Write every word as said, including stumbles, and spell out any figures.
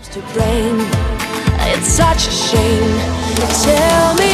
to blame. It's such a shame. Tell me